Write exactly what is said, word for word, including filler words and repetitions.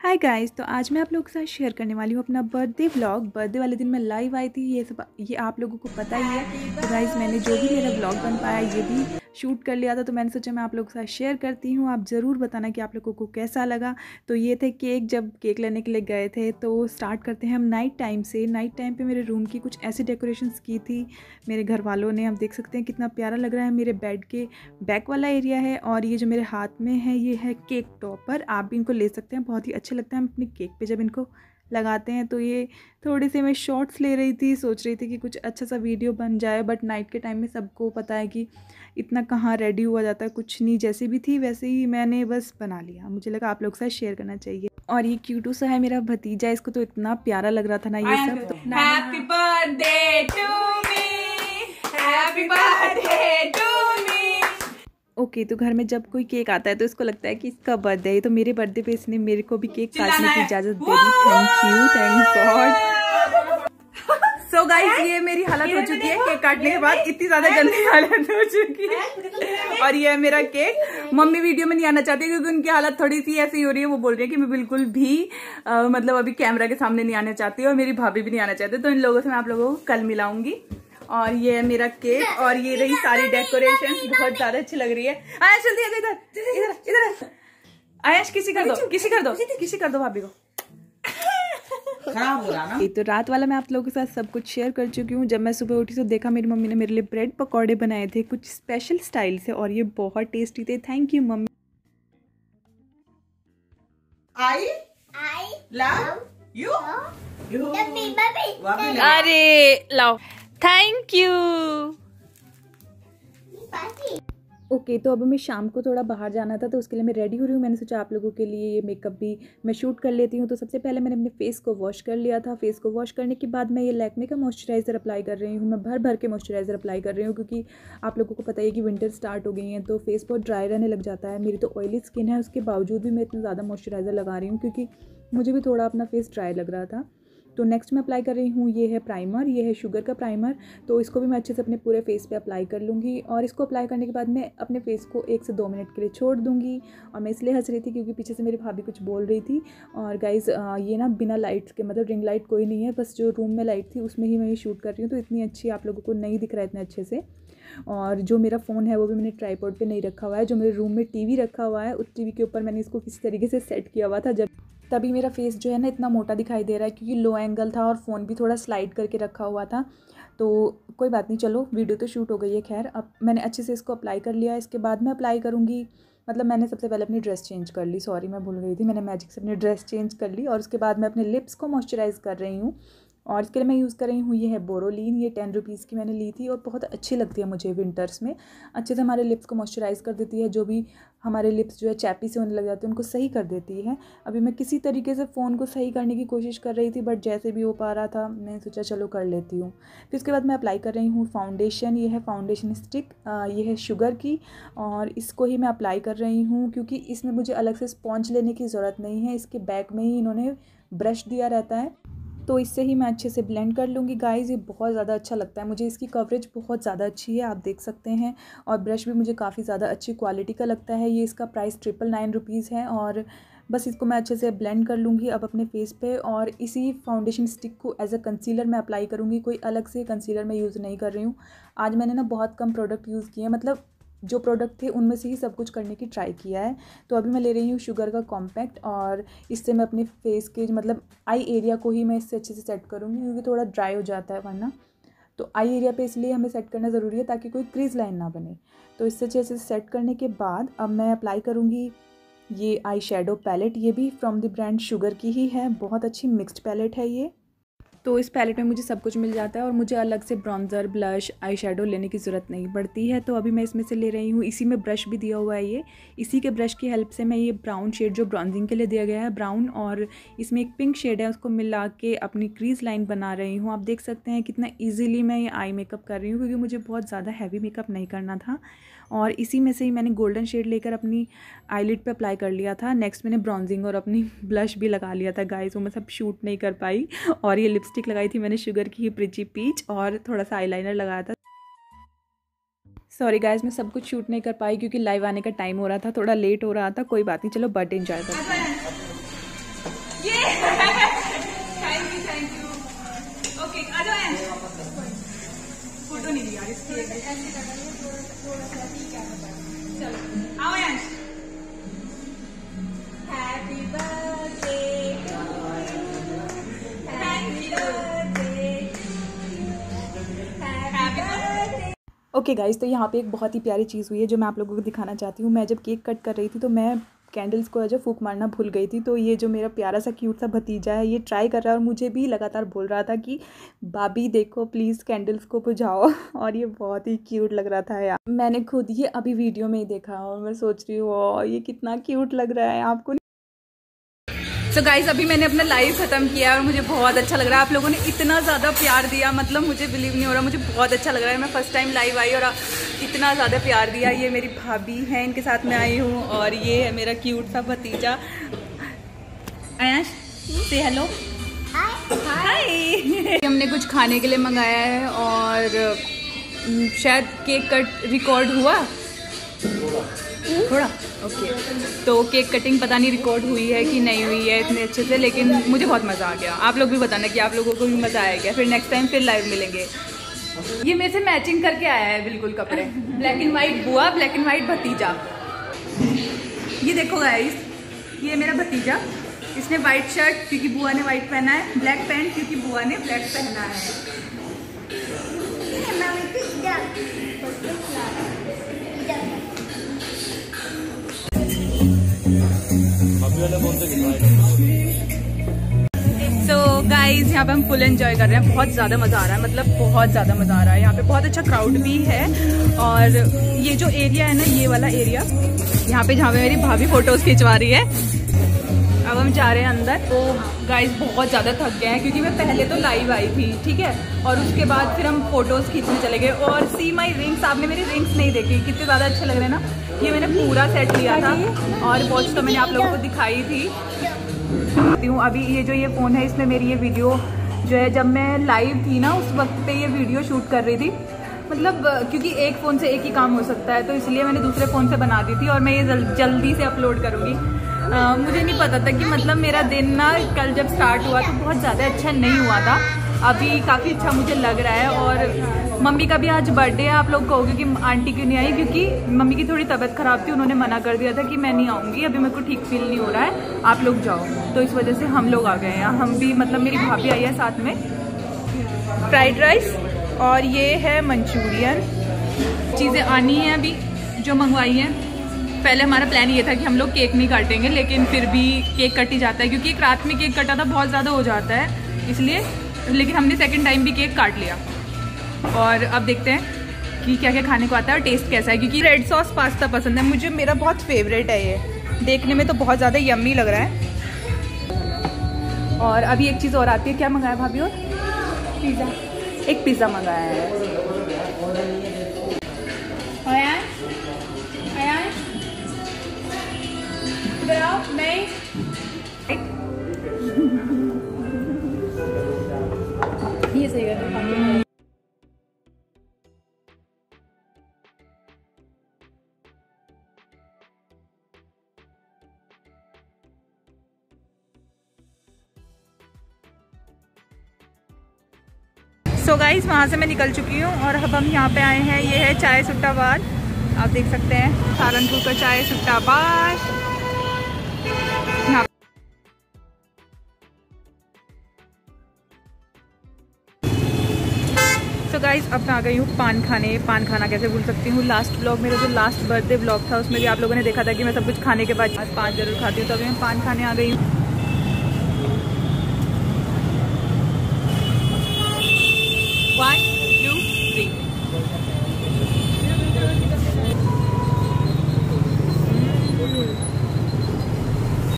Hi guys, तो आज मैं आप लोगों के साथ शेयर करने वाली हूँ अपना बर्थडे व्लॉग। बर्थडे वाले दिन मैं लाइव आई थी, ये सब ये आप लोगों को पता ही है। तो गाइस, मैंने जो भी मेरा व्लॉग बन पाया ये भी शूट कर लिया था, तो मैंने सोचा मैं आप लोगों के साथ शेयर करती हूँ। आप ज़रूर बताना कि आप लोगों को कैसा लगा। तो ये थे केक, जब केक लेने के लिए गए थे। तो स्टार्ट करते हैं हम नाइट टाइम से। नाइट टाइम पर मेरे रूम की कुछ ऐसी डेकोरेशंस की थी मेरे घर वालों ने। आप देख सकते हैं कितना प्यारा लग रहा है। मेरे बेड के बैक वाला एरिया है और ये जो मेरे हाथ में है ये है केक टॉपर। आप भी इनको ले सकते हैं, बहुत ही अच्छे लगता है हम अपनी केक पे जब इनको लगाते हैं। तो ये थोड़ी सी मैं शॉर्ट्स ले रही थी, सोच रही थी कि कुछ अच्छा सा वीडियो बन जाए, बट नाइट के टाइम में सबको पता है कि इतना कहाँ रेडी हुआ जाता है। कुछ नहीं, जैसे भी थी वैसे ही मैंने बस बना लिया। मुझे लगा आप लोग के साथ शेयर करना चाहिए। और ये क्यूटू सा है मेरा भतीजा, इसको तो इतना प्यारा लग रहा था ना ये सब। Happy birthday to me, happy birthday to me. Okay okay, तो घर में जब कोई केक आता है तो इसको लगता है कि इसका बर्थडे है। तो मेरे बर्थडे पे इसने मेरे को भी केक काटने की इजाज़त दे दी। Thank you, thank God. So guys, ये मेरी हालत हो चुकी है केक काटने के बाद, इतनी ज़्यादा गंदी हालत हो चुकी है। और ये है मेरा केक। मम्मी वीडियो में नहीं आना चाहती क्योंकि उनकी हालत थोड़ी सी ऐसी हो रही है। वो बोल रही है कि मैं बिल्कुल भी आ, मतलब अभी कैमरा के सामने नहीं आना चाहती, और मेरी भाभी भी नहीं आना चाहती। तो इन लोगों से मैं आप लोगों को कल मिलाऊंगी। और ये है मेरा केक और ये रही सारी डेकोरेशन, बहुत ज्यादा अच्छी लग रही है। आयश जल्दी आ, इधर इधर इधर आयश, किसी कर दो किसी कर दो किसी कर दो भाभी को। खराब हो रहा ना। तो रात वाला मैं आप लोगों के साथ सब कुछ शेयर कर चुकी हूँ। जब मैं सुबह उठी तो देखा मेरी मम्मी ने मेरे लिए ब्रेड पकौड़े बनाए थे कुछ स्पेशल स्टाइल से, और ये बहुत टेस्टी थे। Thank you mummy. I I love you you. अरे लाओ, थैंक यू। ओके okay, तो अब मैं शाम को थोड़ा बाहर जाना था, तो उसके लिए मैं रेडी हो रही हूँ। मैंने सोचा आप लोगों के लिए ये मेकअप भी मैं शूट कर लेती हूँ। तो सबसे पहले मैंने अपने फेस को वॉश कर लिया था। फेस को वॉश करने के बाद मैं ये लैक्मे का मॉइस्चराइज़र अप्लाई कर रही हूँ। मैं भर भर के मॉइस्चराइज़र अप्लाई कर रही हूँ क्योंकि आप लोगों को पता है कि विंटर स्टार्ट हो गई है तो फेस बहुत ड्राई रहने लग जाता है। मेरी तो ऑयली स्किन है, उसके बावजूद भी मैं इतना ज़्यादा मॉइस्चराइज़र लगा रही हूँ क्योंकि मुझे भी थोड़ा अपना फेस ड्राई लग रहा था। तो नेक्स्ट मैं अप्लाई कर रही हूँ, ये है प्राइमर, ये है शुगर का प्राइमर। तो इसको भी मैं अच्छे से अपने पूरे फेस पे अप्लाई कर लूँगी। और इसको अप्लाई करने के बाद मैं अपने फेस को एक से दो मिनट के लिए छोड़ दूँगी। और मैं इसलिए हंस रही थी क्योंकि पीछे से मेरी भाभी कुछ बोल रही थी। और गाइज़, ये ना बिना लाइट्स के, मतलब रिंग लाइट कोई नहीं है, बस जो रूम में लाइट थी उसमें ही मैं ये शूट कर रही हूँ। तो इतनी अच्छी आप लोगों को नहीं दिख रहा है इतने अच्छे से। और जो मेरा फ़ोन है वो भी मैंने ट्राईपॉड पे नहीं रखा हुआ है। जो मेरे रूम में टीवी रखा हुआ है उस टीवी के ऊपर मैंने इसको किसी तरीके से सेट किया हुआ था, जब तभी मेरा फेस जो है ना इतना मोटा दिखाई दे रहा है क्योंकि लो एंगल था और फ़ोन भी थोड़ा स्लाइड करके रखा हुआ था। तो कोई बात नहीं, चलो वीडियो तो शूट हो गई है। खैर, अब मैंने अच्छे से इसको अप्लाई कर लिया। इसके बाद मैं अप्लाई करूँगी, मतलब मैंने सबसे पहले अपनी ड्रेस चेंज कर ली। सॉरी, मैं भूल गई थी, मैंने मैजिक से अपनी ड्रेस चेंज कर ली। और उसके बाद मैं अपने लिप्स को मॉइस्चराइज़ कर रही हूँ। और इसके लिए मैं यूज़ कर रही हूँ, ये है बोरोलीन। ये टेन रुपीज़ की मैंने ली थी और बहुत अच्छी लगती है मुझे विंटर्स में। अच्छे से हमारे लिप्स को मॉइस्चराइज़ कर देती है। जो भी हमारे लिप्स जो है चैपी से होने लग जाते हैं उनको सही कर देती है। अभी मैं किसी तरीके से फ़ोन को सही करने की कोशिश कर रही थी, बट जैसे भी हो पा रहा था मैंने सोचा चलो कर लेती हूँ। फिर उसके बाद मैं अप्लाई कर रही हूँ फाउंडेशन। ये है फाउंडेशन स्टिक, ये है शुगर की, और इसको ही मैं अप्लाई कर रही हूँ क्योंकि इसमें मुझे अलग से स्पॉन्ज लेने की ज़रूरत नहीं है। इसके बैक में ही इन्होंने ब्रश दिया रहता है, तो इससे ही मैं अच्छे से ब्लेंड कर लूँगी। गाइज़, ये बहुत ज़्यादा अच्छा लगता है मुझे, इसकी कवरेज बहुत ज़्यादा अच्छी है, आप देख सकते हैं। और ब्रश भी मुझे काफ़ी ज़्यादा अच्छी क्वालिटी का लगता है। ये इसका प्राइस ट्रिपल नाइन रुपीज़ है। और बस इसको मैं अच्छे से ब्लेंड कर लूँगी अब अपने फेस पे। और इसी फाउंडेशन स्टिक को एज अ कंसीलर मैं अप्लाई करूँगी। कोई अलग से कंसीलर मैं यूज़ नहीं कर रही हूँ। आज मैंने ना बहुत कम प्रोडक्ट यूज़ किए हैं, मतलब जो प्रोडक्ट थे उनमें से ही सब कुछ करने की ट्राई किया है। तो अभी मैं ले रही हूँ शुगर का कॉम्पैक्ट, और इससे मैं अपने फेस के मतलब आई एरिया को ही मैं इससे अच्छे से सेट करूँगी क्योंकि थोड़ा ड्राई हो जाता है वरना। तो आई एरिया पे इसलिए हमें सेट करना ज़रूरी है ताकि कोई क्रीज लाइन ना बने। तो इससे अच्छे से सेट करने के बाद अब मैं अप्लाई करूँगी ये आई शेडो पैलेट। ये भी फ्रॉम द ब्रांड शुगर की ही है, बहुत अच्छी मिक्स्ड पैलेट है ये। तो इस पैलेट में मुझे सब कुछ मिल जाता है और मुझे अलग से ब्रॉन्ज़र, ब्लश, आई शेडो लेने की ज़रूरत नहीं पड़ती है। तो अभी मैं इसमें से ले रही हूँ, इसी में ब्रश भी दिया हुआ है ये। इसी के ब्रश की हेल्प से मैं ये ब्राउन शेड जो ब्रॉन्जिंग के लिए दिया गया है, ब्राउन, और इसमें एक पिंक शेड है, उसको मिला के अपनी क्रीज लाइन बना रही हूँ। आप देख सकते हैं कितना ईजिली मैं ये आई मेकअप कर रही हूँ क्योंकि मुझे बहुत ज़्यादा हैवी मेकअप नहीं करना था। और इसी में से ही मैंने गोल्डन शेड लेकर अपनी आईलिड पे अप्लाई कर लिया था। नेक्स्ट मैंने ब्रॉन्जिंग और अपनी ब्लश भी लगा लिया था। गाइस, वो मैं सब शूट नहीं कर पाई। और ये लिपस्टिक लगाई थी मैंने शुगर की, प्रिची पीच, और थोड़ा सा आईलाइनर लगाया था। सॉरी गाइस, मैं सब कुछ शूट नहीं कर पाई क्योंकि लाइव आने का टाइम हो रहा था, थोड़ा लेट हो रहा था। कोई बात नहीं, चलो बर्थडे एंजॉय करते हैं। चलो आओ Yash. Happy birthday to you, happy birthday happy birthday. Okay guys, तो यहाँ पे एक बहुत ही प्यारी चीज़ हुई है जो मैं आप लोगों को दिखाना चाहती हूँ। मैं जब केक कट कर रही थी तो मैं कैंडल्स को जो फूंक मारना भूल गई थी। तो ये जो मेरा प्यारा सा क्यूट सा भतीजा है ये ट्राई कर रहा है और मुझे भी लगातार बोल रहा था कि भाभी देखो प्लीज़ कैंडल्स को बुझाओ और ये बहुत ही क्यूट लग रहा था यार। मैंने खुद ये अभी वीडियो में ही देखा और मैं सोच रही हूँ ओ ये कितना क्यूट लग रहा है आपको। तो गाइस अभी मैंने अपना लाइव खत्म किया और मुझे बहुत अच्छा लग रहा है। आप लोगों ने इतना ज़्यादा प्यार दिया, मतलब मुझे बिलीव नहीं हो रहा, मुझे बहुत अच्छा लग रहा है। मैं फर्स्ट टाइम लाइव आई और इतना ज़्यादा प्यार दिया। ये मेरी भाभी है, इनके साथ मैं आई हूँ और ये है मेरा क्यूट सा भतीजा। आयाश से हेलो हाय। हमने कुछ खाने के लिए मंगाया है और शायद केक कट रिकॉर्ड हुआ थोड़ा ओके okay. तो केक कटिंग पता नहीं रिकॉर्ड हुई है कि नहीं हुई है इतने अच्छे से, लेकिन मुझे बहुत मज़ा आ गया। आप लोग भी बताना कि आप लोगों को भी मज़ा आया क्या। फिर नेक्स्ट टाइम फिर लाइव मिलेंगे। ये मेरे से मैचिंग करके आया है बिल्कुल कपड़े, ब्लैक एंड वाइट बुआ, ब्लैक एंड वाइट भतीजा। ये देखो गाइस, ये मेरा भतीजा, इसने वाइट शर्ट क्योंकि बुआ ने वाइट पहना है, ब्लैक पैंट क्योंकि बुआ ने ब्लैक पहना है। सो गाइज यहाँ पे हम फुल एंजॉय कर रहे हैं, बहुत ज़्यादा मज़ा आ रहा है, मतलब बहुत ज़्यादा मज़ा आ रहा है। यहाँ पे बहुत अच्छा क्राउड भी है और ये जो एरिया है ना, ये वाला एरिया यहाँ पे जहाँ पे मेरी भाभी फोटोज खिंचवा रही है। अब हम जा रहे हैं अंदर। तो गाइज बहुत ज़्यादा थक गए हैं क्योंकि मैं पहले तो लाइव आई थी, ठीक है, और उसके बाद फिर हम फोटोज़ खींचने चले गए। और सी माई रिंग्स, आपने मेरी रिंग्स नहीं देखी, कितने ज़्यादा अच्छे लग रहे हैं ना। ये मैंने पूरा सेट लिया था और वॉच तो मैंने आप लोगों को दिखाई थी। अभी ये जो ये फ़ोन है इसमें मेरी ये वीडियो जो है, जब मैं लाइव थी ना उस वक्त पे ये वीडियो शूट कर रही थी, मतलब क्योंकि एक फ़ोन से एक ही काम हो सकता है तो इसलिए मैंने दूसरे फ़ोन से बना दी थी और मैं ये जल, जल्दी से अपलोड करूँगी। मुझे नहीं पता था कि मतलब मेरा दिन ना कल जब स्टार्ट हुआ तो बहुत ज़्यादा अच्छा नहीं हुआ था, अभी काफ़ी अच्छा मुझे लग रहा है। और मम्मी का भी आज बर्थडे है। आप लोग कहोगे कि आंटी क्यों नहीं आई, क्योंकि मम्मी की थोड़ी तबीयत ख़राब थी, उन्होंने मना कर दिया था कि मैं नहीं आऊँगी, अभी मेरे को ठीक फील नहीं हो रहा है, आप लोग जाओ। तो इस वजह से हम लोग आ गए हैं। हम भी मतलब मेरी भाभी आई है साथ में। फ्राइड राइस और ये है मंचूरियन, चीज़ें आनी हैं अभी जो मंगवाई हैं। पहले हमारा प्लान ये था कि हम लोग केक नहीं काटेंगे, लेकिन फिर भी केक कट ही जाता है क्योंकि एक रात में केक कटा था बहुत ज़्यादा हो जाता है इसलिए, लेकिन हमने सेकंड टाइम भी केक काट लिया। और अब देखते हैं कि क्या क्या खाने को आता है और टेस्ट कैसा है, क्योंकि रेड सॉस पास्ता पसंद है मुझे, मेरा बहुत फेवरेट है ये, देखने में तो बहुत ज़्यादा यम्मी लग रहा है। और अभी एक चीज़ और आती है, क्या मंगाया भाभी? और पिज़्ज़ा, एक पिज़्ज़ा मंगाया है। नहीं ये सही है। सो गाइस वहाँ से मैं निकल चुकी हूँ और अब हम यहाँ पे आए हैं। ये है चाय सुट्टा बार, आप देख सकते हैं सहारनपुर का चाय सुट्टा बार। तो गाइस अब मैं आ गई हूँ पान खाने। पान खाना कैसे भूल सकती हूँ, लास्ट ब्लॉग मेरा जो लास्ट बर्थडे ब्लॉग था उसमें भी आप लोगों ने देखा था कि मैं सब कुछ खाने के बाद पान जरूर खाती हूँ। तो अभी मैं पान खाने आ गई हूँ।